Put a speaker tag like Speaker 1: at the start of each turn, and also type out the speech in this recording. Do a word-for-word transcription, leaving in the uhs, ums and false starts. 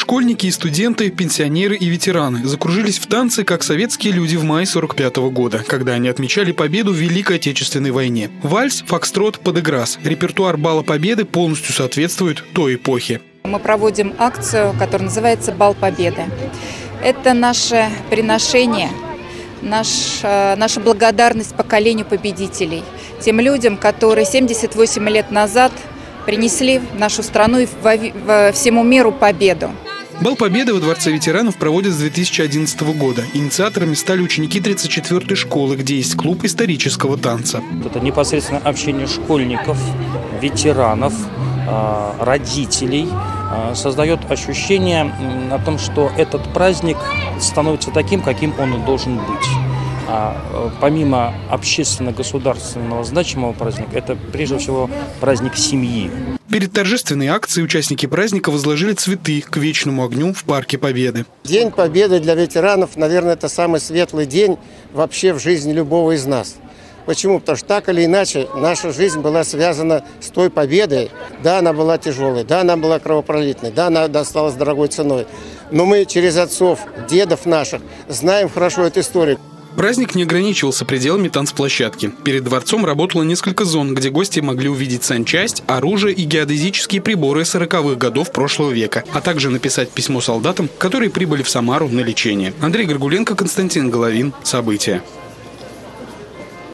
Speaker 1: Школьники и студенты, пенсионеры и ветераны закружились в танцы, как советские люди в мае сорок пятого года, когда они отмечали победу в Великой Отечественной войне. Вальс, фокстрот, подыграс. Репертуар Бала Победы полностью соответствует той эпохе.
Speaker 2: Мы проводим акцию, которая называется «Бал Победы». Это наше приношение, наш, наша благодарность поколению победителей, тем людям, которые семьдесят восемь лет назад принесли в нашу страну и во, во всему миру победу.
Speaker 1: Бал Победы во Дворце ветеранов проводят с две тысячи одиннадцатого года. Инициаторами стали ученики тридцать четвёртой школы, где есть клуб исторического танца.
Speaker 3: Это непосредственно общение школьников, ветеранов, родителей создает ощущение о том, что этот праздник становится таким, каким он и должен быть. А помимо общественно-государственного значимого праздника, это прежде всего праздник семьи.
Speaker 1: Перед торжественной акцией участники праздника возложили цветы к вечному огню в Парке Победы.
Speaker 4: День Победы для ветеранов, наверное, это самый светлый день вообще в жизни любого из нас. Почему? Потому что так или иначе наша жизнь была связана с той победой. Да, она была тяжелой, да, она была кровопролитной, да, она досталась дорогой ценой. Но мы через отцов, дедов наших знаем хорошо эту историю.
Speaker 1: Праздник не ограничивался пределами танцплощадки. Перед дворцом работало несколько зон, где гости могли увидеть санчасть, оружие и геодезические приборы сороковых годов прошлого века, а также написать письмо солдатам, которые прибыли в Самару на лечение. Андрей Горгуленко, Константин Головин. События.